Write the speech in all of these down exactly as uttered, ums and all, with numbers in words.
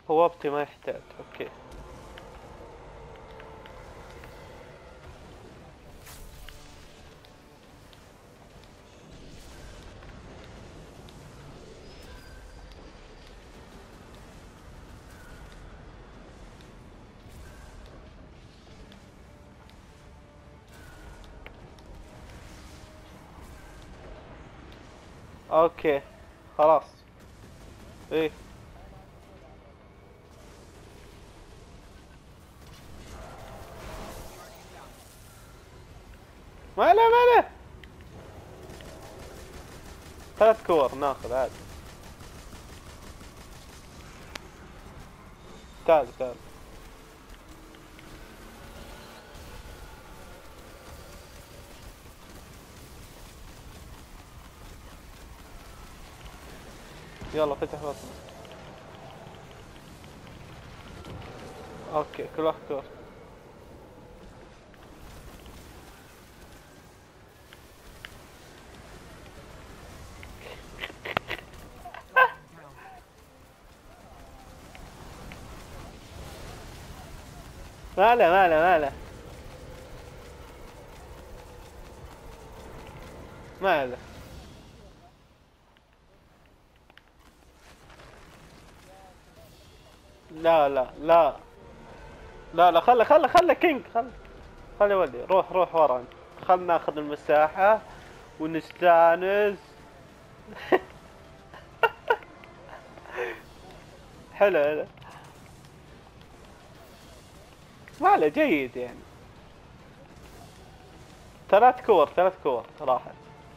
بوابتي ما يحتاج. اوكي اوكي خلاص. ايه ما له ما له. ثلاث كور ناخذ عادي. تعال تعال. يلا فتح بطنه. اوكي كل واحد كور. ما له ما له ما له ما له. لا لا لا لا لا خله خله خله كينج. خله خله يولي. روح روح ورا انت. خلنا ناخذ المساحة ونستانس. حلو حلو. ما له جيد يعني. ثلاث كور ثلاث كور راحت.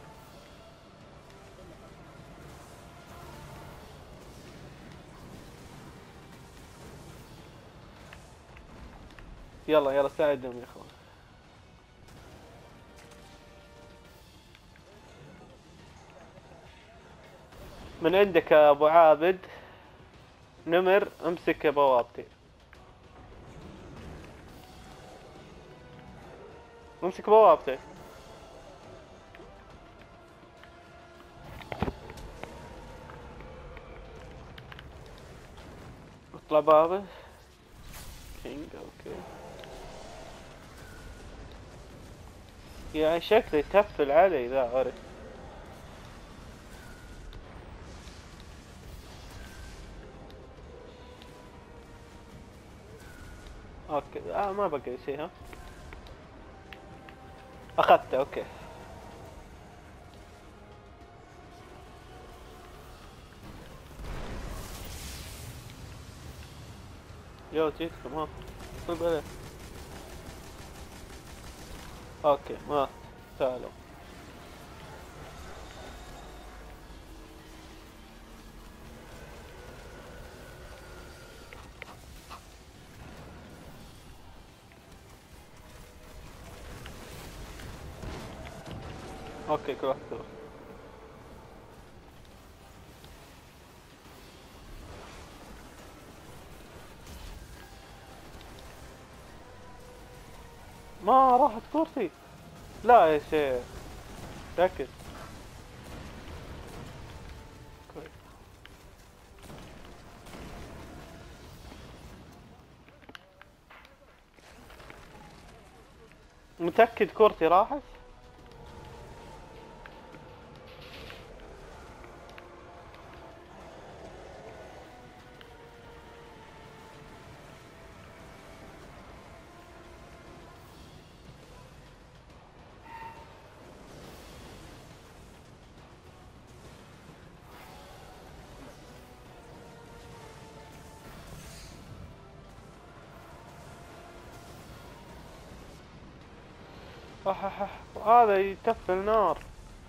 يلا يلا ساعدهم يا اخوان. من عندك يا ابو عابد. نمر امسك بوابتي. امسك بوابتي. اطلع بابه. كينج اوكي. يعني شكلي تفل علي ذا عرف. اوكي آه ما بقى شيء. ها اخذته اوكي. يو جيتكم ها. صب عليه. اوكي مات. تعالوا. اوكي كل واحد كور. ما راحت كورتي. لا يا شيخ. ركز. متأكد كورتي راحت؟ أح هذا يتفل نار.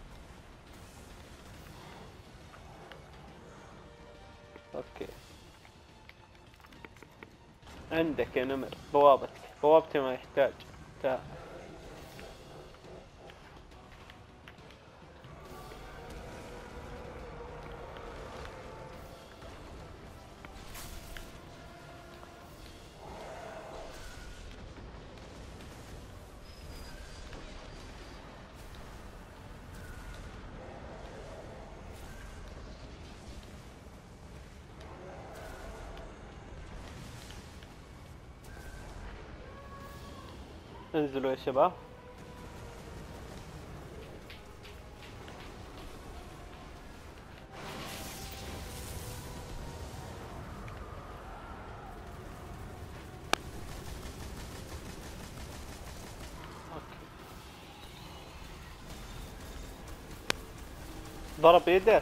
اوكي عندك يا نمر بوابتك. بوابتي ما يحتاج. تعال. انزلوا يا شباب. ضرب يده.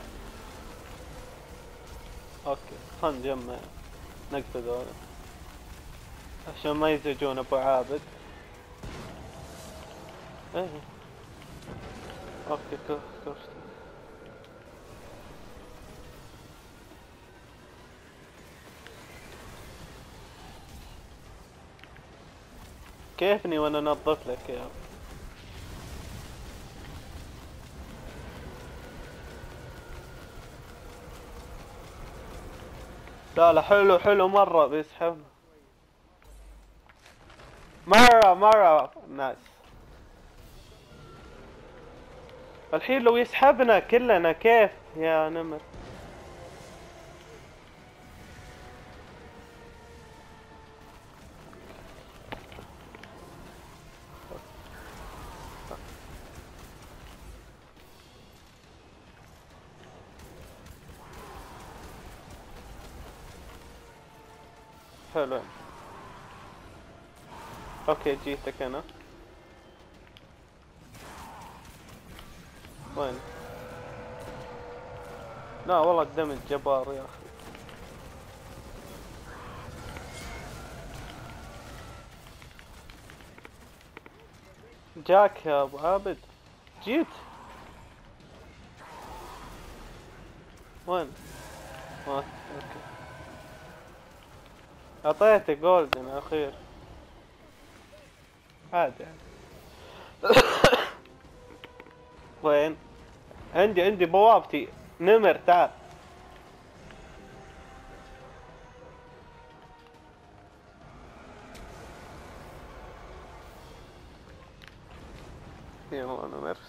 اوكي خلنا نجمع نقتل ذولا عشان ما يزعجون ابو عابد. ايه اوكي كوف كوف. كيفني وانا انظف لك يا لا لا حلو حلو مرة بيسحبنا مرة مرة نايس. الحين لو يسحبنا كلنا كيف يا نمر. حلو اوكي جيتك انا. وين؟ لا والله الدمج جبار يا اخي. جاك يا ابو عابد جيت. وين؟ اوكي اعطيته جولدن اخير عادي. وين؟ عندي عندي بوابتي. نمر تعال. يلا نمر.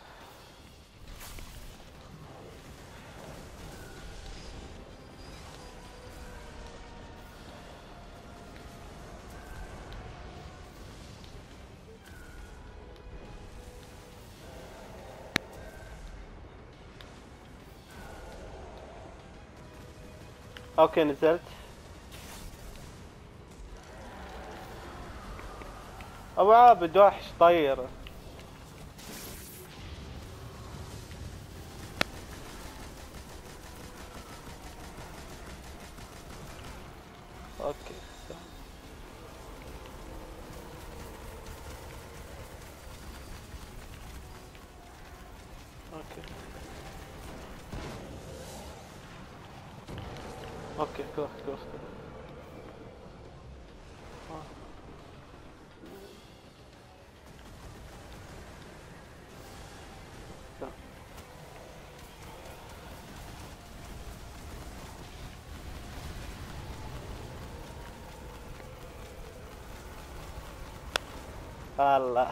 اوكي نزلت. ابو عابد وحش طير. اوكي اوكي اوكي كوف كوف. الله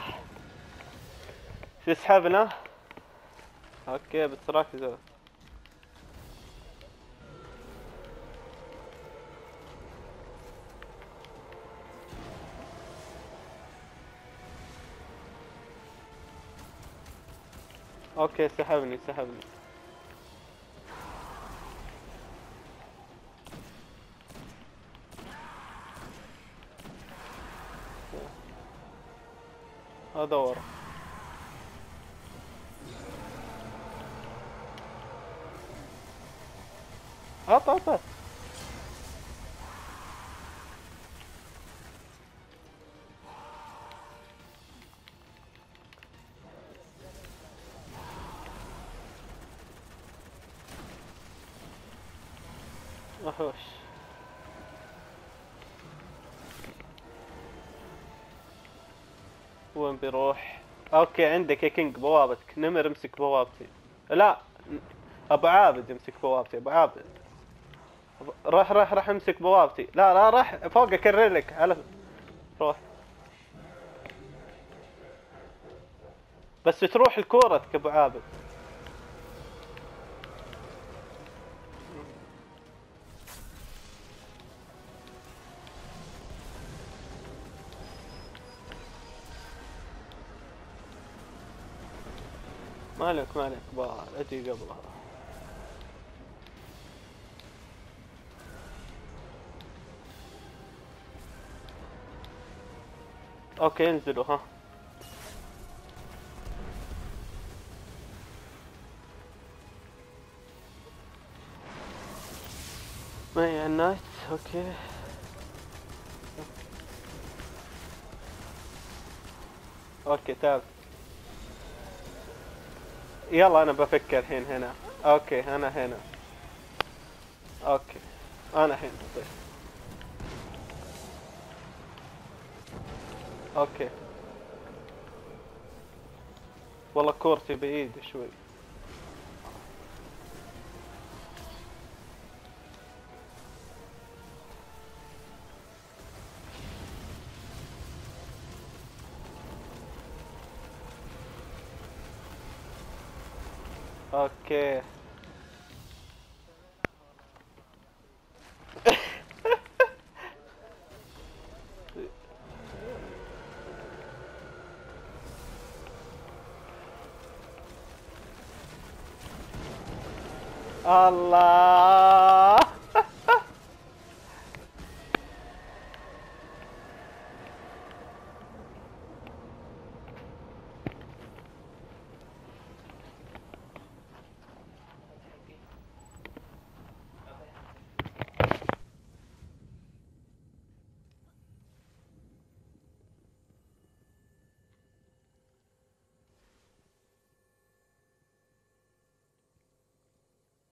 تسحبنا. اوكي بس ركزوا. اوكي سحبني سحبني. هذا ورا. هات هات هات. وحوش. وين بيروح؟ اوكي عندك يا كينج بوابتك. نمر امسك بوابتي. لا ابو عابد يمسك بوابتي. ابو عابد راح راح راح امسك بوابتي. لا لا راح فوق اكرر لك على روح. بس تروح لكورتك ابو عابد. ما عليك ما عليك، اجي قبلها. اوكي انزلوا ها. معي النايت. اوكي اوكي تعال. يلا انا بفكر الحين هنا. اوكي انا هنا. اوكي انا هنا طيب. اوكي والله كورتي بعيد شوي. اوكي الله